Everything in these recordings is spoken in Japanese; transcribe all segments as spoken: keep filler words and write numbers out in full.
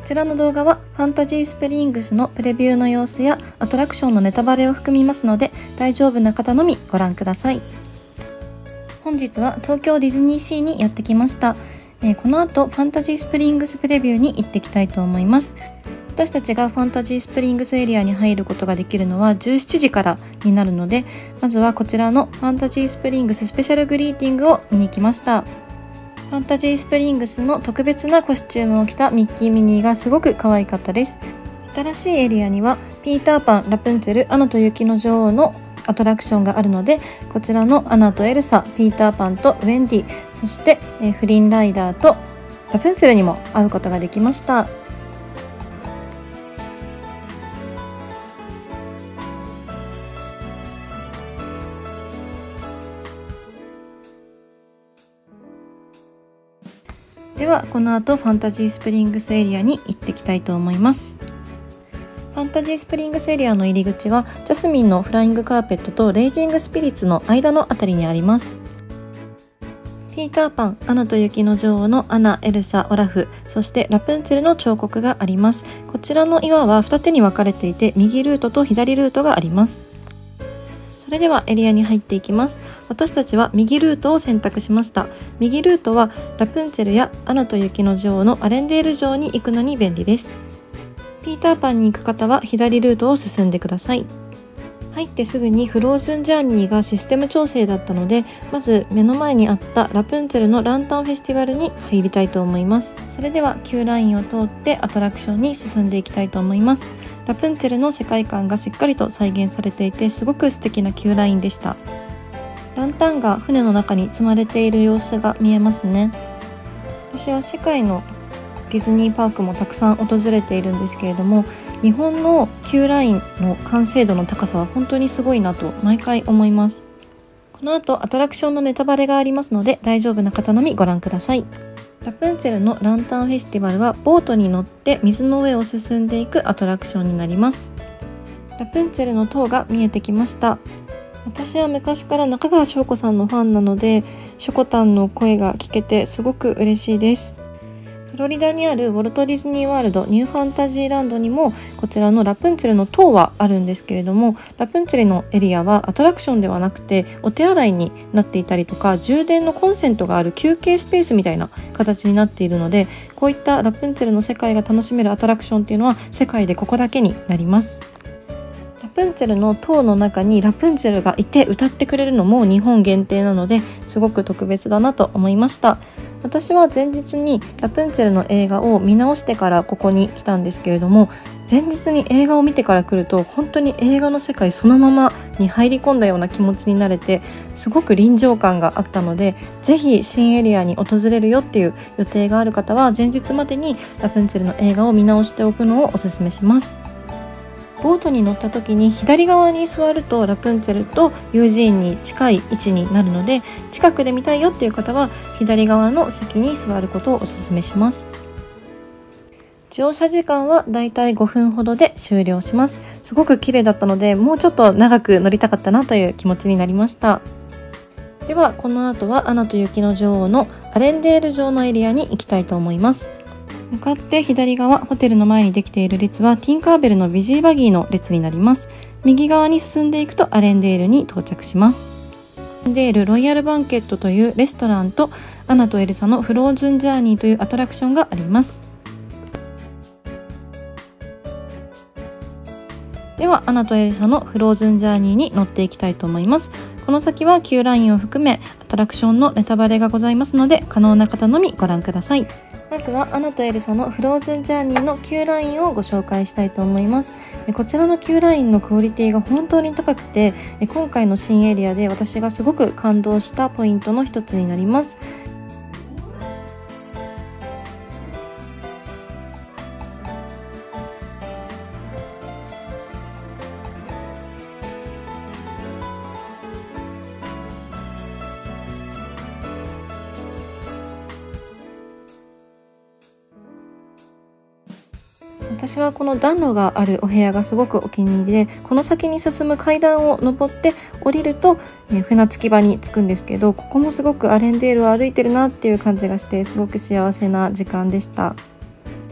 ちらの動画はファンタジースプリングスのプレビューの様子やアトラクションのネタバレを含みますので、大丈夫な方のみご覧ください。本日は東京ディズニーシーにやってきました。えー、この後ファンタジースプリングスプレビューに行ってきたいと思います。私たちがファンタジースプリングスエリアに入ることができるのはじゅうしちじからになるので、まずはこちらのファンタジースプリングススペシャルグリーティングを見に来ました。ファンタジースプリングスの特別なコスチュームを着たミッキーミニーがすごく可愛かったです。新しいエリアにはピーターパン、ラプンツェル、アナと雪の女王のアトラクションがあるので、こちらのアナとエルサ、ピーターパンとウェンディ、そして、えー、フリンライダーとラプンツェルにも会うことができました。ではこの後ファンタジースプリングスエリアに行ってきたいと思います。ファンタジースプリングスエリアの入り口はジャスミンのフライングカーペットとレイジングスピリッツの間のあたりにあります。ピーターパン、アナと雪の女王のアナ、エルサ、オラフ、そしてラプンツェルの彫刻があります。こちらの岩は二手に分かれていて、右ルートと左ルートがあります。それではエリアに入っていきます。私たちは右ルートを選択しました。右ルートはラプンツェルやアナと雪の女王のアレンデール城に行くのに便利です。ピーターパンに行く方は左ルートを進んでください。入ってすぐにフローズンジャーニーがシステム調整だったので、まず目の前にあったラプンツェルのランタンフェスティバルに入りたいと思います。それでは Q ラインを通ってアトラクションに進んでいきたいと思います。ラプンツェルの世界観がしっかりと再現されていて、すごく素敵な Q ラインでした。ランタンが船の中に積まれている様子が見えますね。私は世界のディズニーパークもたくさん訪れているんですけれども、日本の Q ラインの完成度の高さは本当にすごいなと毎回思います。この後アトラクションのネタバレがありますので、大丈夫な方のみご覧ください。ラプンツェルのランタンフェスティバルはボートに乗って水の上を進んでいくアトラクションになります。ラプンツェルの塔が見えてきました。私は昔から中川翔子さんのファンなので、しょこたんの声が聞けてすごく嬉しいです。フロリダにあるウォルト・ディズニーワールドニューファンタジーランドにもこちらのラプンツェルの塔はあるんですけれども、ラプンツェルのエリアはアトラクションではなくてお手洗いになっていたりとか、充電のコンセントがある休憩スペースみたいな形になっているので、こういったラプンツェルの世界が楽しめるアトラクションっていうのは世界でここだけになります。ラプンツェルの塔の中にラプンツェルがいて歌ってくれるのも日本限定なので、すごく特別だなと思いました。私は前日にラプンツェルの映画を見直してからここに来たんですけれども、前日に映画を見てから来ると本当に映画の世界そのままに入り込んだような気持ちになれて、すごく臨場感があったので、ぜひ新エリアに訪れるよっていう予定がある方は前日までにラプンツェルの映画を見直しておくのをおすすめします。ボートに乗った時に左側に座るとラプンツェルとユージーンに近い位置になるので、近くで見たいよっていう方は左側の席に座ることをお勧めします。乗車時間はだいたいごふんほどで終了します。すごく綺麗だったので、もうちょっと長く乗りたかったなという気持ちになりました。ではこの後はアナと雪の女王のアレンデール城のエリアに行きたいと思います。向かって左側、ホテルの前にできている列はティンカーベルのビジーバギーの列になります。右側に進んでいくとアレンデールに到着します。アレンデールロイヤルバンケットというレストランとアナとエルサのフローズンジャーニーというアトラクションがあります。ではアナとエルサのフローズンジャーニーに乗っていきたいと思います。この先は Q ラインを含めアトラクションのネタバレがございますので、可能な方のみご覧ください。まずはアナとエルサのフローズンジャーニーの Q ラインをご紹介したいと思います。こちらの Q ラインのクオリティが本当に高くて、今回の新エリアで私がすごく感動したポイントの一つになります。私はこの暖炉があるお部屋がすごくお気に入りで、この先に進む階段を登って降りると、えー、船着き場に着くんですけど、ここもすごくアレンデールを歩いてるなっていう感じがして、すごく幸せな時間でした。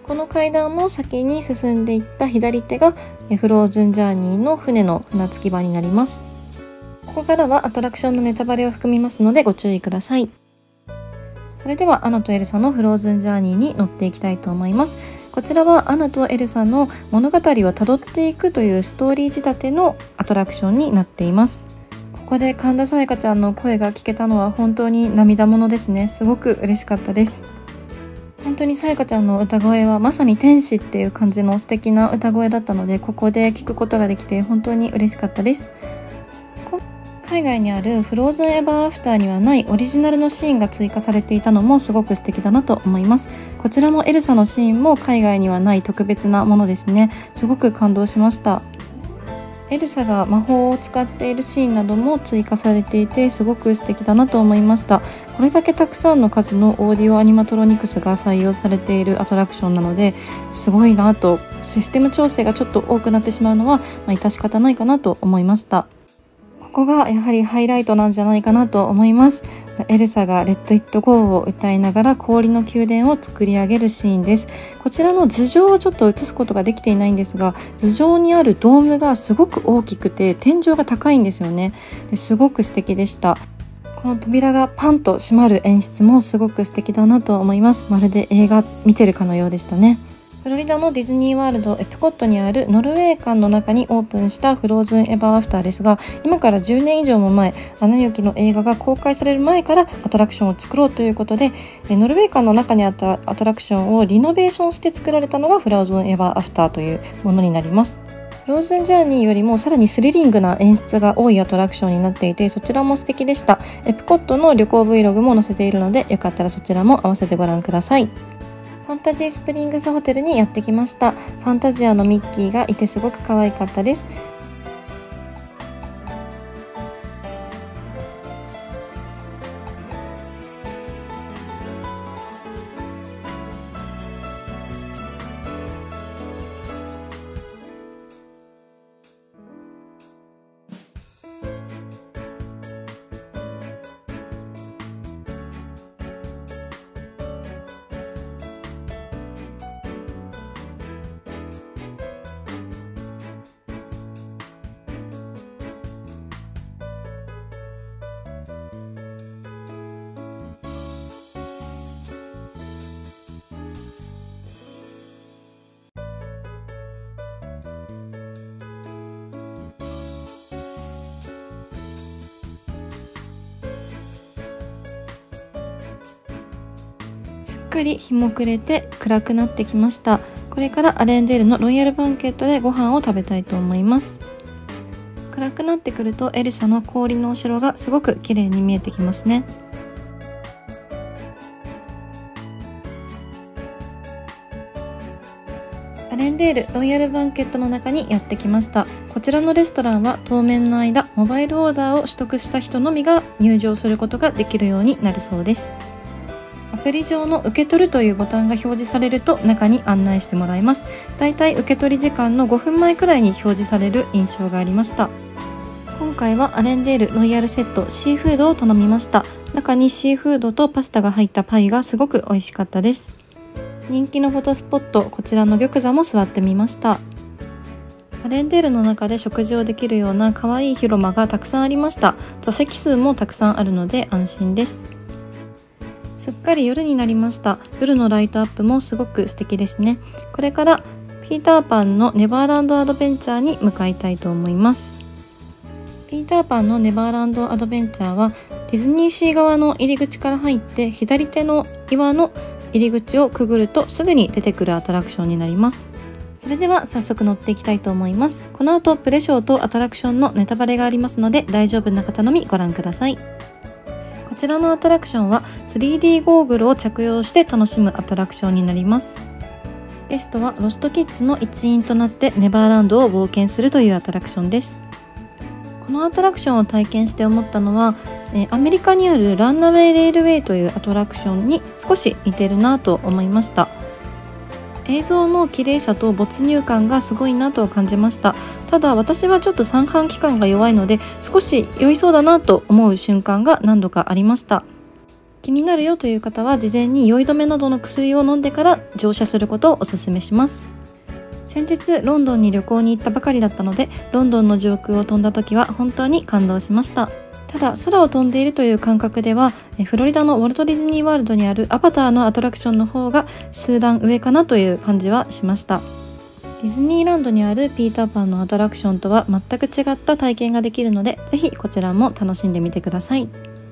この階段も先に進んでいった左手がフローズンジャーニーの船の船着き場になります。ここからはアトラクションのネタバレを含みますのでご注意ください。それではアナとエルサのフローズンジャーニーに乗っていきたいと思います。こちらはアナとエルサの物語をたどっていくというストーリー仕立てのアトラクションになっています。ここで神田沙也加ちゃんの声が聞けたのは本当に涙ものですね。すごく嬉しかったです。本当に沙也加ちゃんの歌声はまさに天使っていう感じの素敵な歌声だったので、ここで聞くことができて本当に嬉しかったです。海外にあるフローズンエバーアフターにはないオリジナルのシーンが追加されていたのもすごく素敵だなと思います。こちらもエルサのシーンも海外にはない特別なものですね。すごく感動しました。エルサが魔法を使っているシーンなども追加されていてすごく素敵だなと思いました。これだけたくさんの数のオーディオアニマトロニクスが採用されているアトラクションなのですごいなと、システム調整がちょっと多くなってしまうのは、まあ、致し方ないかなと思いました。ここがやはりハイライトなんじゃないかなと思います。エルサがレッド・イット・ゴーを歌いながら氷の宮殿を作り上げるシーンです。こちらの頭上をちょっと映すことができていないんですが、頭上にあるドームがすごく大きくて天井が高いんですよね。ですごく素敵でした。この扉がパンと閉まる演出もすごく素敵だなと思います。まるで映画見てるかのようでしたね。フロリダのディズニーワールドエプコットにあるノルウェー館の中にオープンしたフローズンエバーアフターですが、今からじゅうねん以上も前、アナ雪の映画が公開される前からアトラクションを作ろうということで、ノルウェー館の中にあったアトラクションをリノベーションして作られたのがフローズンエバーアフターというものになります。フローズンジャーニーよりもさらにスリリングな演出が多いアトラクションになっていて、そちらも素敵でした。エプコットの旅行 Vlog も載せているので、よかったらそちらも合わせてご覧ください。ファンタジースプリングスホテルにやってきました。ファンタジアのミッキーがいてすごく可愛かったです。すっかり日も暮れて暗くなってきました。これからアレンデールのロイヤルバンケットでご飯を食べたいと思います。暗くなってくるとエルサの氷のお城がすごく綺麗に見えてきますね。アレンデールロイヤルバンケットの中にやってきました。こちらのレストランは当面の間モバイルオーダーを取得した人のみが入場することができるようになるそうです。アプリ上の受け取るというボタンが表示されると中に案内してもらいます。だいたい受け取り時間のごふんまえくらいに表示される印象がありました。今回はアレンデールロイヤルセットシーフードを頼みました。中にシーフードとパスタが入ったパイがすごく美味しかったです。人気のフォトスポット、こちらの玉座も座ってみました。アレンデールの中で食事をできるような可愛い広間がたくさんありました。座席数もたくさんあるので安心です。すっかり夜になりました。夜のライトアップもすごく素敵ですね。これからピーターパンのネバーランドアドベンチャーに向かいたいと思います。ピーターパンのネバーランドアドベンチャーはディズニーシー側の入り口から入って左手の岩の入り口をくぐるとすぐに出てくるアトラクションになります。それでは早速乗っていきたいと思います。この後プレショーとアトラクションのネタバレがありますので大丈夫な方のみご覧ください。こちらのアトラクションは スリーディー ゴーグルを着用して楽しむアトラクションになります。ゲストはロストキッズの一員となってネバーランドを冒険するというアトラクションです。このアトラクションを体験して思ったのは、えー、アメリカにあるランナウェイレールウェイというアトラクションに少し似てるなと思いました。映像の綺麗さと没入感がすごいなと感じました。ただ私はちょっと三半規管が弱いので少し酔いそうだなと思う瞬間が何度かありました。 気になるよという方は事前に酔い止めなどの薬を飲んでから乗車することをお勧めします。先日ロンドンに旅行に行ったばかりだったので、ロンドンの上空を飛んだ時は本当に感動しました。ただ空を飛んでいるという感覚では、フロリダのウォルト・ディズニー・ワールドにあるアバターのアトラクションの方が数段上かなという感じはしました。ディズニーランドにあるピーターパンのアトラクションとは全く違った体験ができるので、ぜひこちらも楽しんでみてください。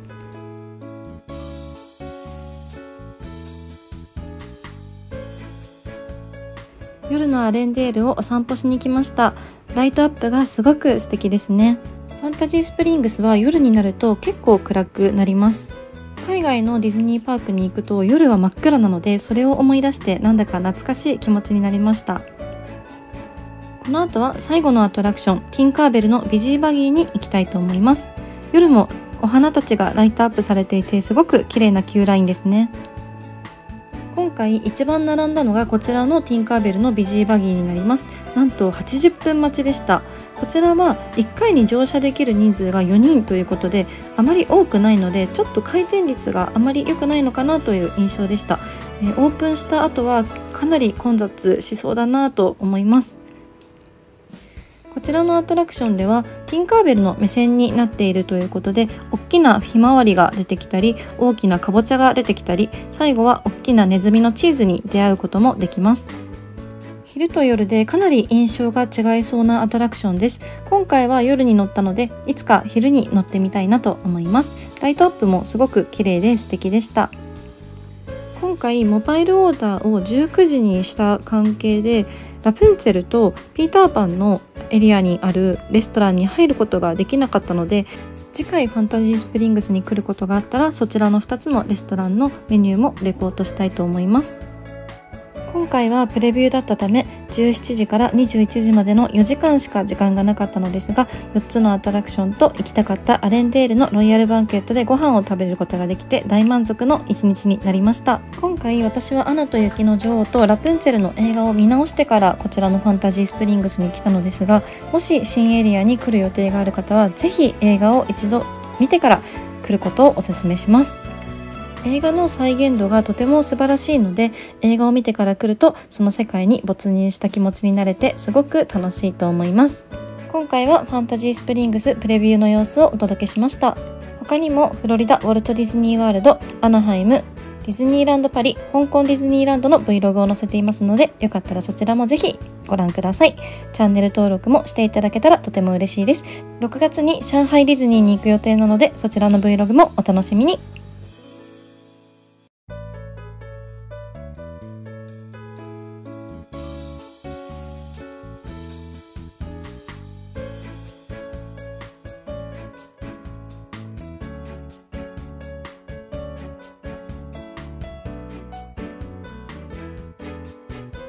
夜のアレンデールをお散歩しに来ました。ライトアップがすごく素敵ですね。ファンタジースプリングスは夜になると結構暗くなります。海外のディズニーパークに行くと夜は真っ暗なので、それを思い出してなんだか懐かしい気持ちになりました。この後は最後のアトラクション、ティンカーベルのビジーバギーに行きたいと思います。夜もお花たちがライトアップされていて、すごく綺麗なキューラインですね。今回一番並んだのがこちらのティンカーベルのビジーバギーになります。なんとはちじゅっぷん待ちでした。こちらはいっかいに乗車できる人数がよにんということで、あまり多くないのでちょっと回転率があまり良くないのかなという印象でした。えー、オープンした後はかなり混雑しそうだなと思います。こちらのアトラクションではティンカーベルの目線になっているということで、大きなひまわりが出てきたり、大きなかぼちゃが出てきたり、最後は大きなネズミのチーズに出会うこともできます。昼と夜でかなり印象が違いそうなアトラクションです。今回は夜に乗ったので、いつか昼に乗ってみたいなと思います。ライトアップもすごく綺麗で素敵でした。今回モバイルオーダーをじゅうくじにした関係で、ラプンツェルとピーターパンのエリアにあるレストランに入ることができなかったので、次回ファンタジースプリングスに来ることがあったら、そちらのふたつのレストランのメニューもレポートしたいと思います。今回はプレビューだったためじゅうしちじからにじゅういちじまでのよじかんしか時間がなかったのですが、よっつのアトラクションと行きたかったアレンデールのロイヤルバンケットでご飯を食べることができて大満足の一日になりました。今回私はアナと雪の女王とラプンツェルの映画を見直してからこちらのファンタジースプリングスに来たのですが、もし新エリアに来る予定がある方はぜひ映画を一度見てから来ることをお勧めします。映画の再現度がとても素晴らしいので、映画を見てから来るとその世界に没入した気持ちになれてすごく楽しいと思います。今回はファンタジースプリングスプレビューの様子をお届けしました。他にもフロリダウォルトディズニーワールド、アナハイム、ディズニーランドパリ、香港ディズニーランドの Vlog を載せていますので、よかったらそちらもぜひご覧ください。チャンネル登録もしていただけたらとても嬉しいです。ろくがつに上海ディズニーに行く予定なので、そちらの Vlog もお楽しみに。